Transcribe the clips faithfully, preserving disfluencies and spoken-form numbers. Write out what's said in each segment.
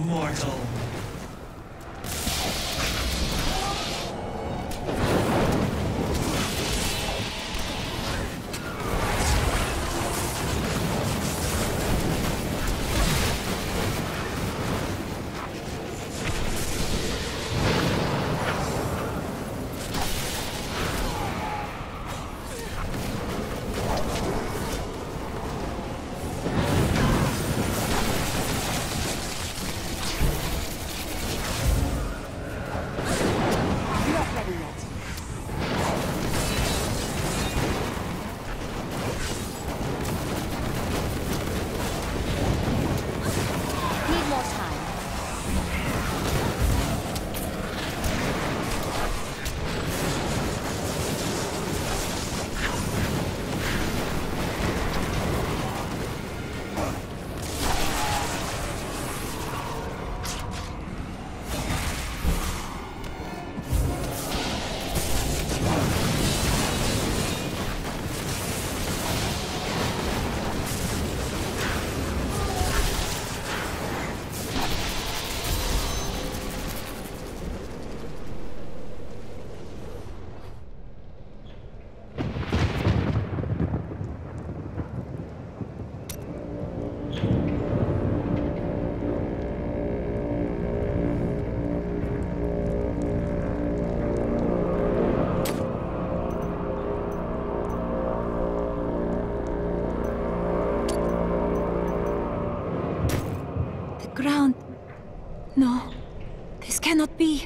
mortal. Ground. No, this cannot be.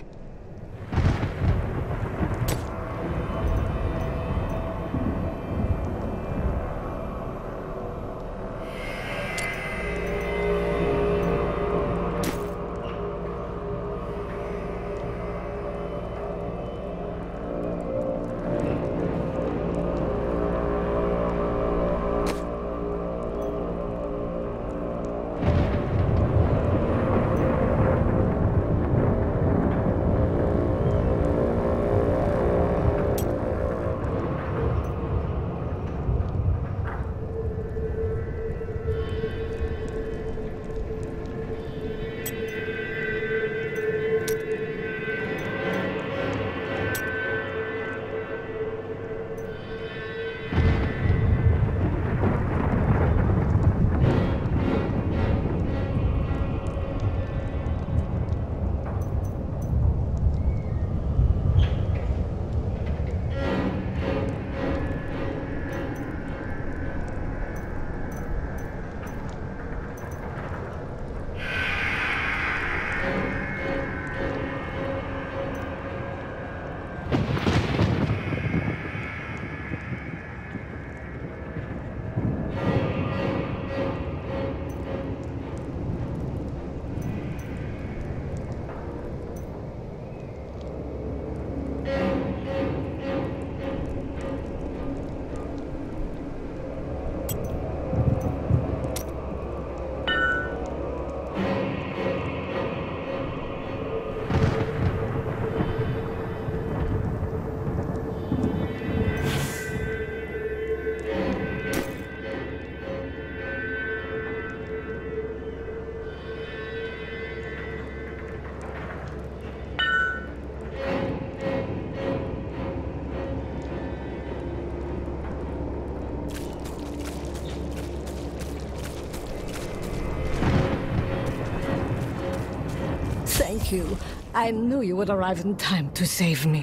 Thank you. I knew you would arrive in time to save me.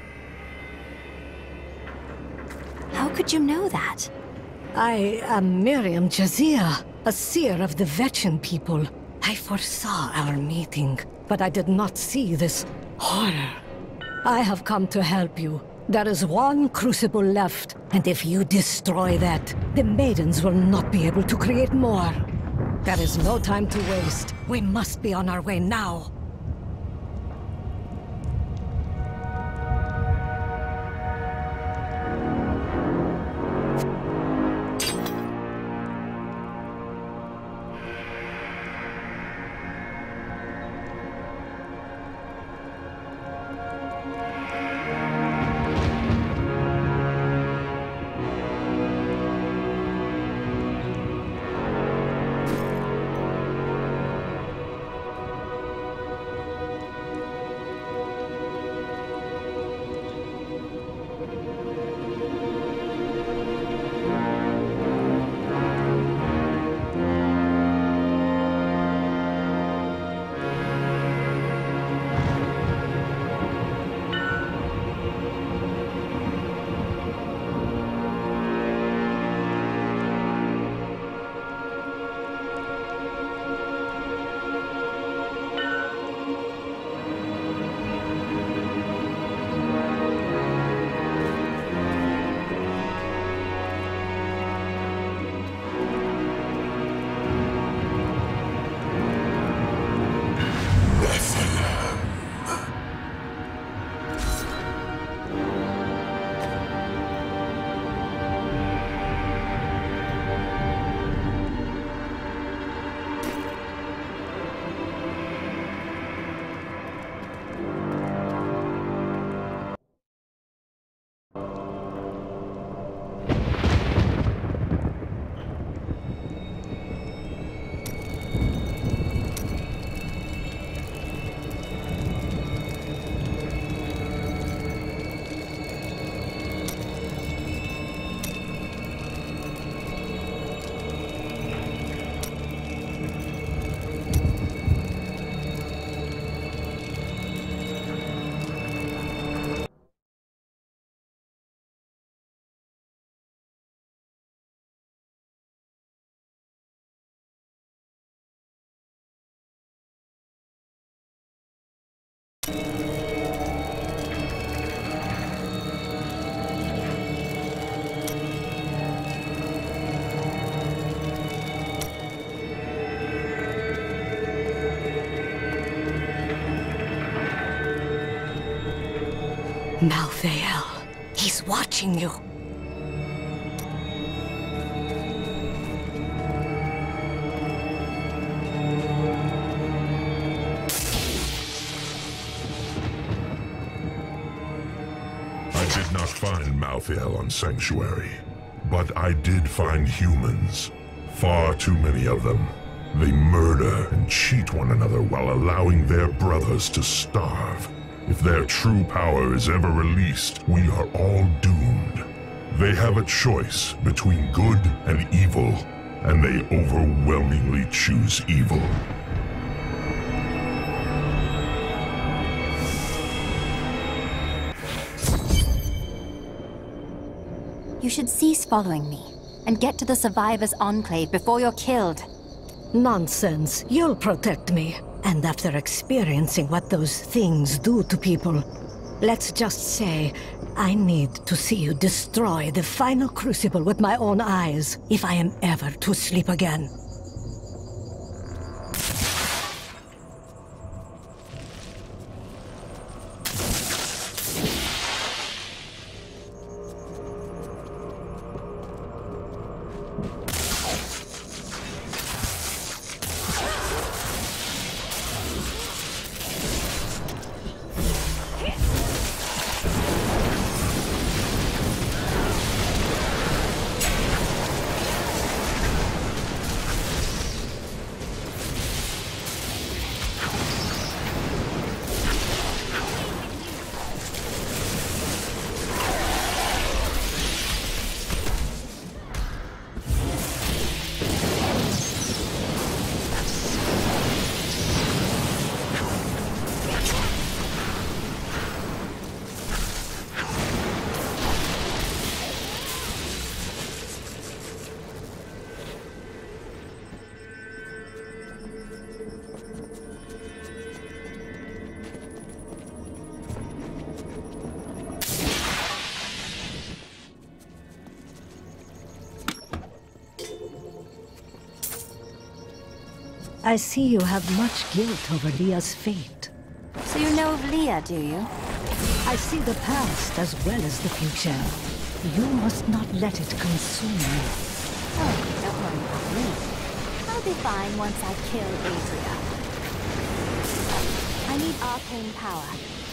How could you know that? I am Miriam Jazia, a seer of the Vetchin people. I foresaw our meeting, but I did not see this horror. I have come to help you. There is one crucible left, and if you destroy that, the maidens will not be able to create more. There is no time to waste. We must be on our way now. Malthael, he's watching you. I did not find Malthael on Sanctuary, but I did find humans. Far too many of them. They murder and cheat one another while allowing their brothers to starve. If their true power is ever released, we are all doomed. They have a choice between good and evil, and they overwhelmingly choose evil. You should cease following me, and get to the Survivors' Enclave before you're killed. Nonsense. You'll protect me. And after experiencing what those things do to people, let's just say I need to see you destroy the final crucible with my own eyes if I am ever to sleep again. I see you have much guilt over Leah's fate. So you know of Leah, do you? I see the past as well as the future. You must not let it consume you. Oh, don't worry about me. I'll be fine once I kill Adria. I need arcane power.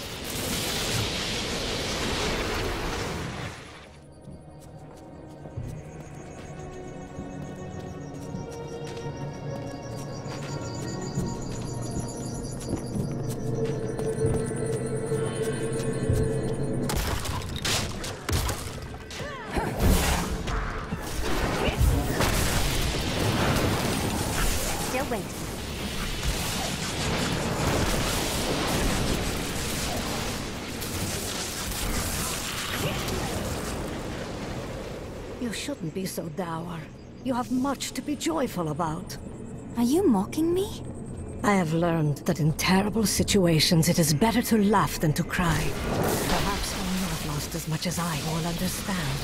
You shouldn't be so dour. You have much to be joyful about. Are you mocking me? I have learned that in terrible situations it is better to laugh than to cry. Perhaps when you have lost as much as I, you will understand.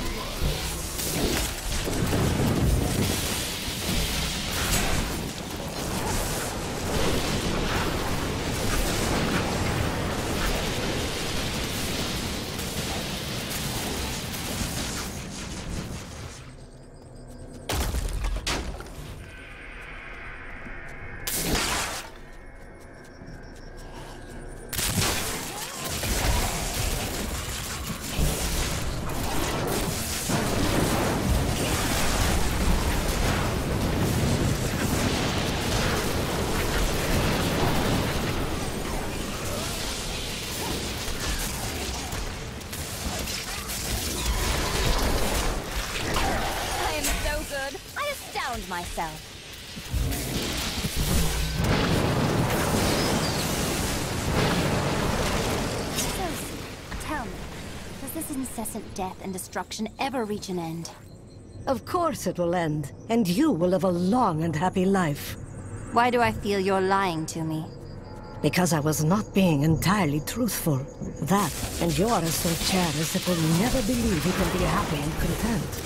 Myself. So, tell me, does this incessant death and destruction ever reach an end? Of course it will end, and you will live a long and happy life. Why do I feel you're lying to me? Because I was not being entirely truthful. That, and you are so cherish that will never believe you can be happy and content.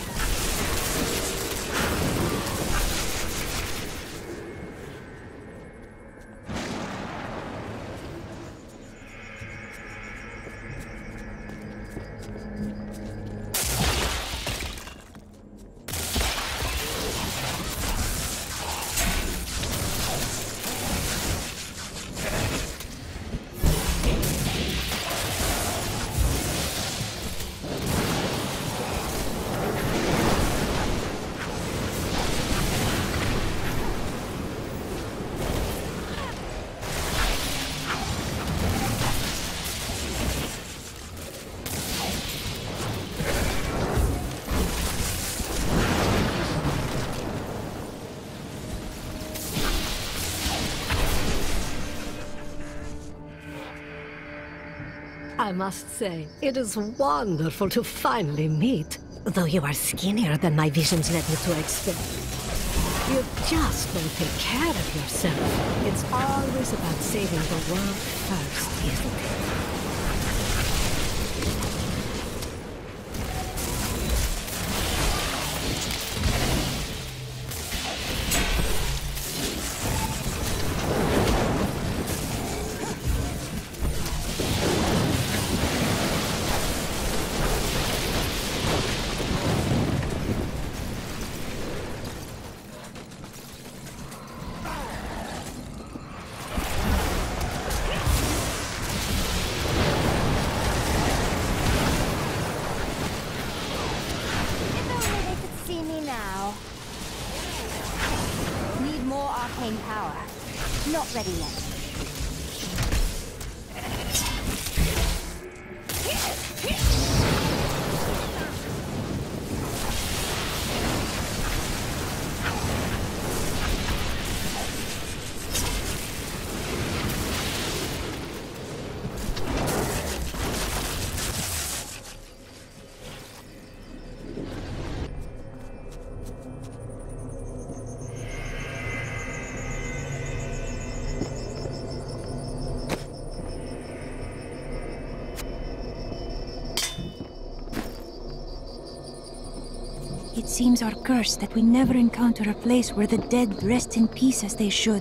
I must say, it is wonderful to finally meet. Though you are skinnier than my visions led me to expect. You just don't take care of yourself. It's always about saving the world first, isn't it? Power. Not ready yet. It seems our curse that we never encounter a place where the dead rest in peace as they should.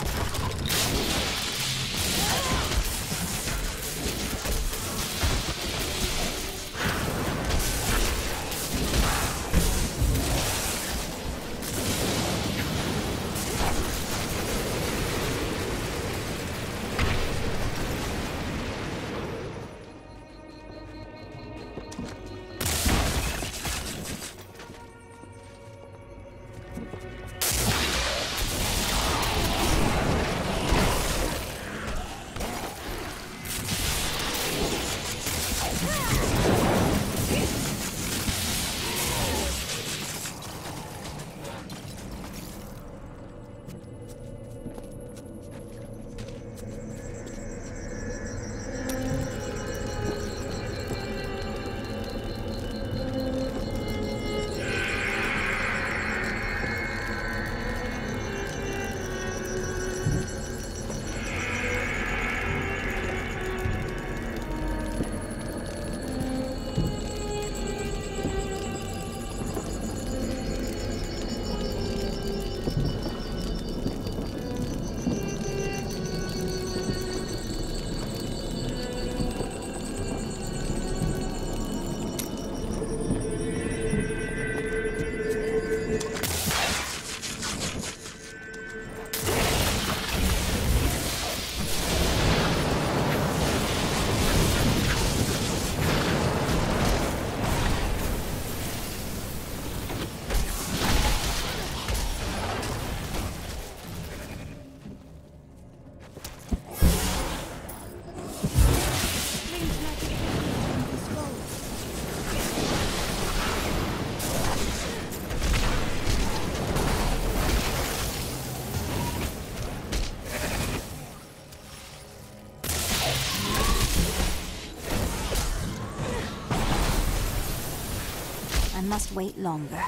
I must wait longer.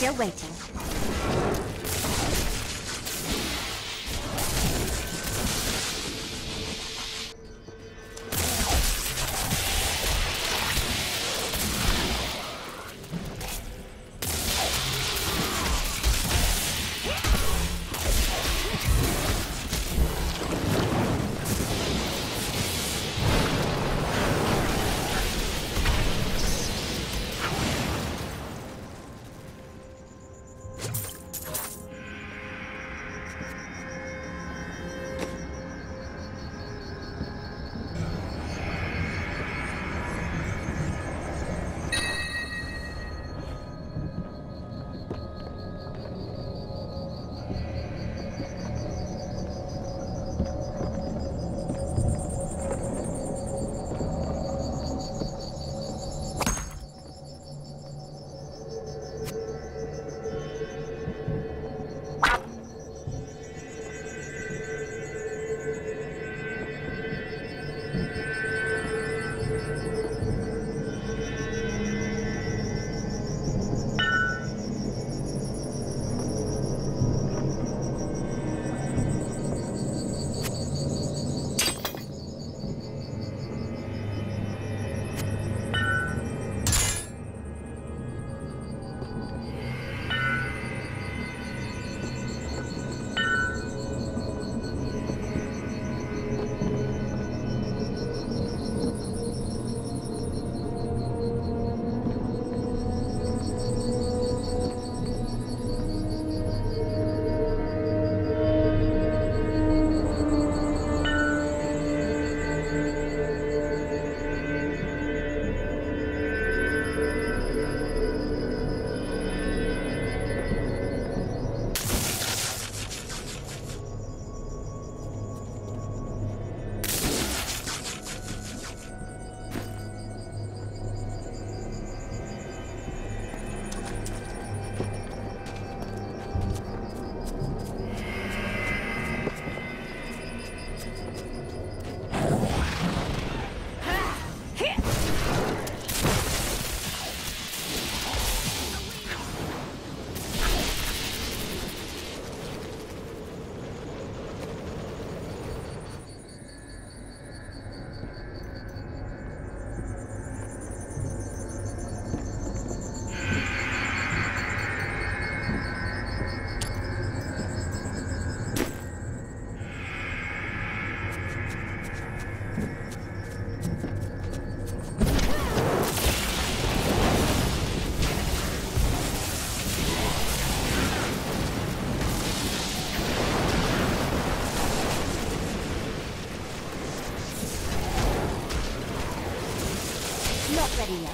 Still waiting. Not ready yet.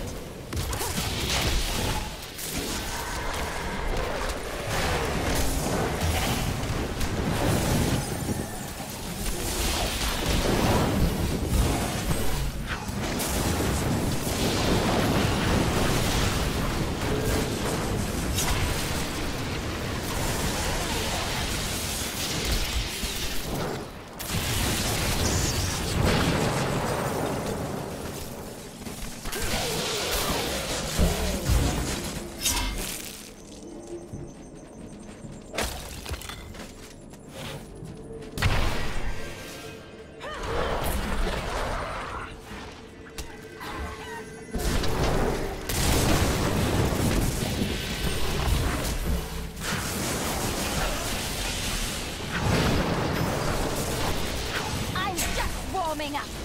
Warming up.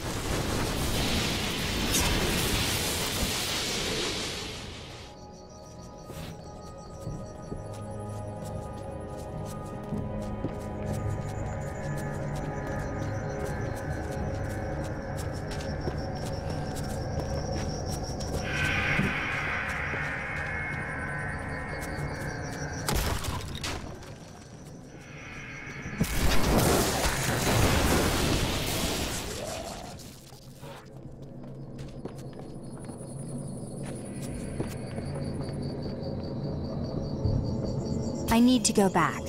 I need to go back.